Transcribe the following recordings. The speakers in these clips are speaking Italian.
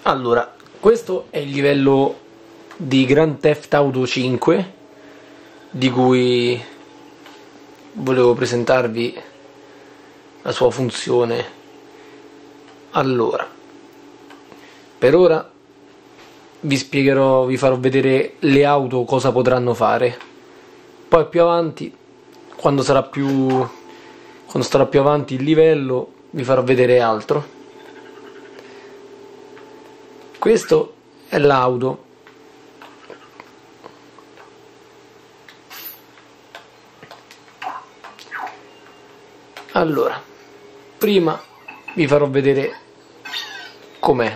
Allora, questo è il livello di Grand Theft Auto 5 di cui volevo presentarvi la sua funzione. Allora, per ora vi spiegherò, vi farò vedere le auto cosa potranno fare, poi più avanti, quando starà più avanti il livello, vi farò vedere altro. Questo è l'auto. Allora, prima vi farò vedere com'è.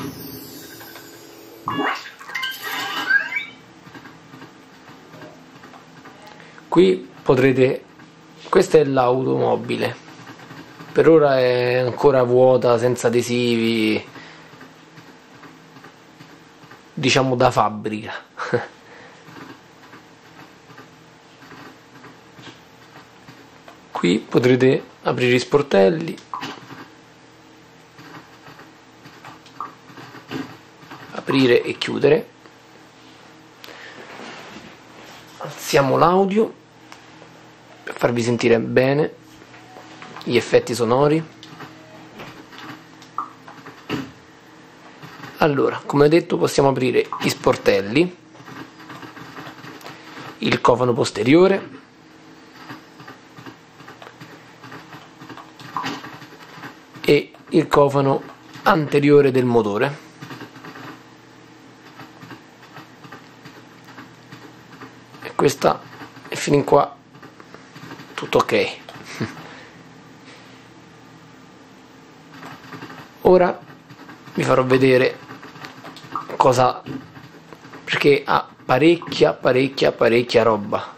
Qui potrete, questa è l'automobile, per ora è ancora vuota, senza adesivi, diciamo da fabbrica. Qui potrete aprire gli sportelli, aprire e chiudere. Alziamo l'audio per farvi sentire bene gli effetti sonori. Allora, come detto, possiamo aprire gli sportelli, il cofano posteriore, e il cofano anteriore del motore. E questa è fino in qua tutto ok. Ora vi farò vedere cosa, perché ha parecchia roba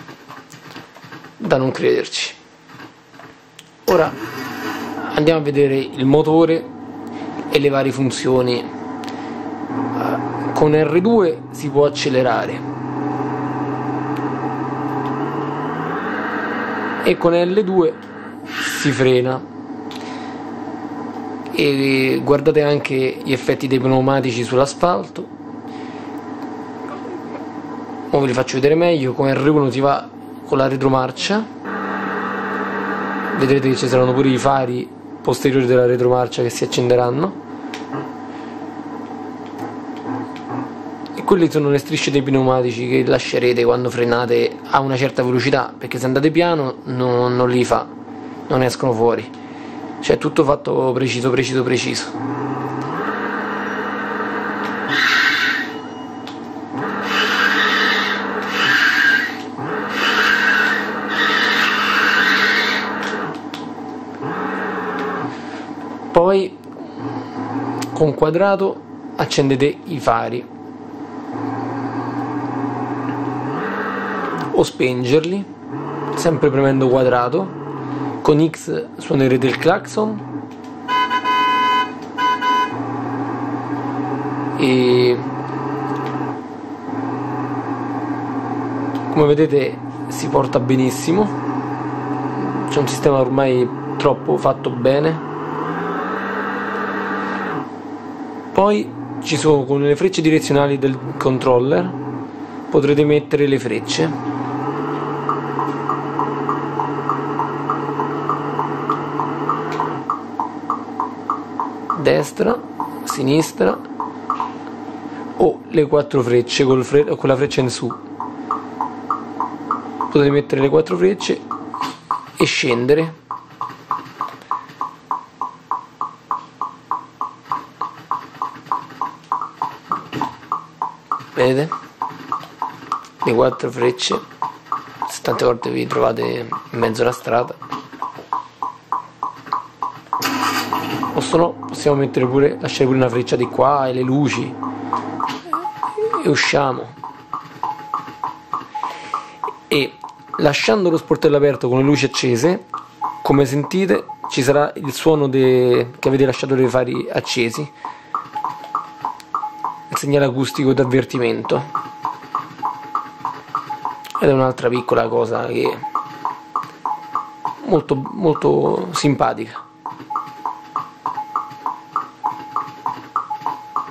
da non crederci. Ora andiamo a vedere il motore e le varie funzioni. Con R2 si può accelerare e con L2 si frena. E guardate anche gli effetti dei pneumatici sull'asfalto. Ora ve li faccio vedere meglio. Con R1 si va con la retromarcia, vedrete che ci saranno pure i fari posteriori della retromarcia che si accenderanno, e quelle sono le strisce dei pneumatici che lascerete quando frenate a una certa velocità, perché se andate piano non li fa, non escono fuori. Cioè tutto fatto preciso. Poi con quadrato accendete i fari o spengerli, sempre premendo quadrato. Con X suonerete il clacson e come vedete si porta benissimo. C'è un sistema ormai troppo fatto bene. Poi ci sono, con le frecce direzionali del controller potrete mettere le frecce destra, sinistra, o le quattro frecce con la freccia in su. Potete mettere le quattro frecce e scendere. Vedete? Le quattro frecce, se tante volte vi trovate in mezzo alla strada. O se no possiamo mettere pure, lasciare pure una freccia di qua e le luci e usciamo. E lasciando lo sportello aperto con le luci accese, come sentite ci sarà il suono che avete lasciato dei fari accesi, il segnale acustico d'avvertimento. Ed è un'altra piccola cosa che è molto simpatica.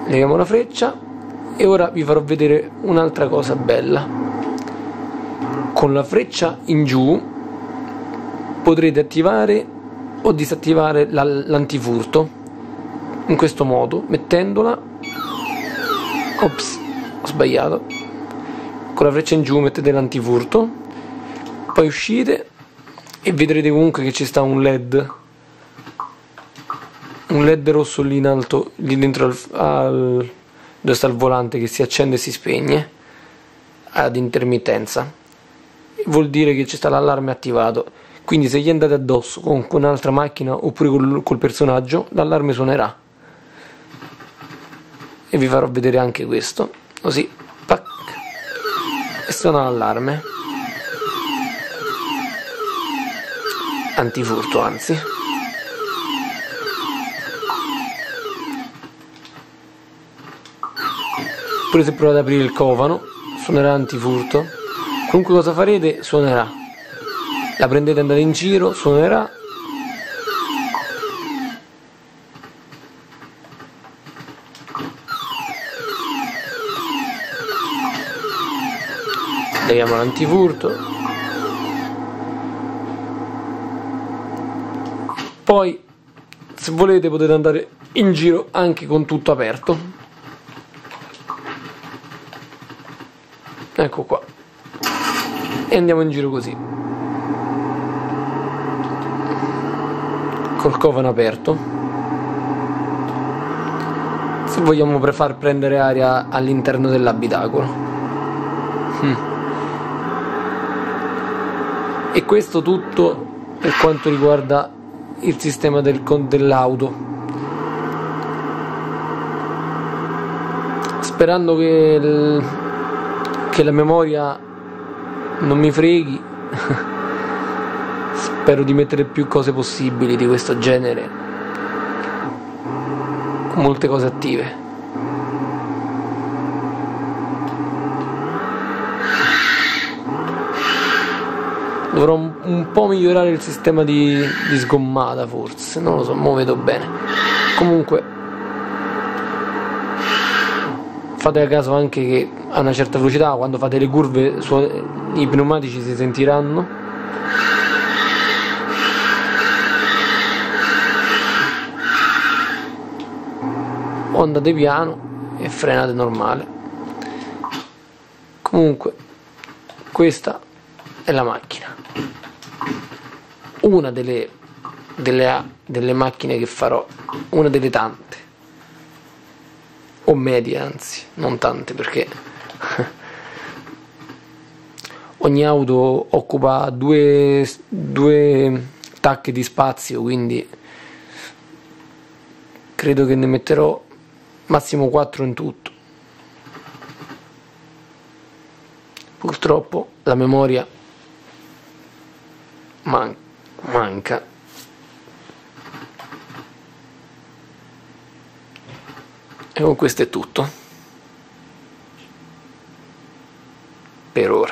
leviamo la freccia e ora vi farò vedere un'altra cosa bella. Con la freccia in giù potrete attivare o disattivare l'antifurto in questo modo, mettendola, ops, ho sbagliato, con la freccia in giù mettete l'antifurto, poi uscite e vedrete comunque che ci sta un LED rosso lì in alto, lì dentro dove sta il volante, che si accende e si spegne ad intermittenza. Vuol dire che ci sta l'allarme attivato, quindi se gli andate addosso con un'altra macchina oppure col personaggio, l'allarme suonerà. E vi farò vedere anche questo, così, pac, e suona l'allarme antifurto, anzi. Oppure se provate ad aprire il cofano suonerà antifurto. Qualunque cosa farete suonerà. La prendete e andate in giro, suonerà. Leviamo l'antifurto. Poi se volete potete andare in giro anche con tutto aperto. Ecco qua, e andiamo in giro così, col cofano aperto. Se vogliamo far prendere aria all'interno dell'abitacolo. E questo tutto per quanto riguarda il sistema dell'auto, sperando che la memoria non mi freghi. Spero di mettere più cose possibili di questo genere, con molte cose attive. Dovrò un po' migliorare il sistema di sgommata, forse, non lo so, mo vedo bene. Comunque fate caso anche che a una certa velocità, quando fate le curve, i pneumatici si sentiranno. O andate piano e frenate normale. Comunque questa è la macchina, una delle macchine che farò, una delle tante, o medie, anzi, non tante, perché ogni auto occupa due tacche di spazio, quindi credo che ne metterò massimo 4 in tutto. Purtroppo la memoria manca. E con questo è tutto per ora.